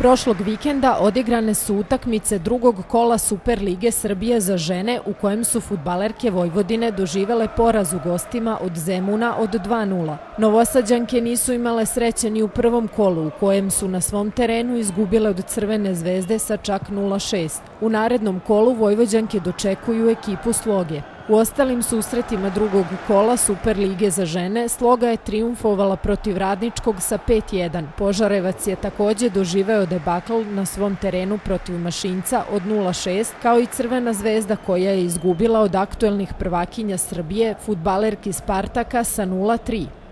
Prošlog vikenda odigrane su utakmice drugog kola Superlige Srbije za žene u kojem su fudbalerke Vojvodine doživele poraz u gostima od Zemuna od 2:0. Novosađanke nisu imale sreće ni u prvom kolu u kojem su na svom terenu izgubile od Crvene zvezde sa čak 0:6. U narednom kolu Vojvođanke dočekuju ekipu Sloge. U ostalim susretima drugog kola Superlige za žene Sloga je trijumfovala protiv Radničkog sa 5:1. Požarevac je također doživeo debakl na svom terenu protiv Mašinca od 0:6, kao i Crvena zvezda koja je izgubila od aktuelnih prvakinja Srbije, fudbalerki Spartaka sa 0:3.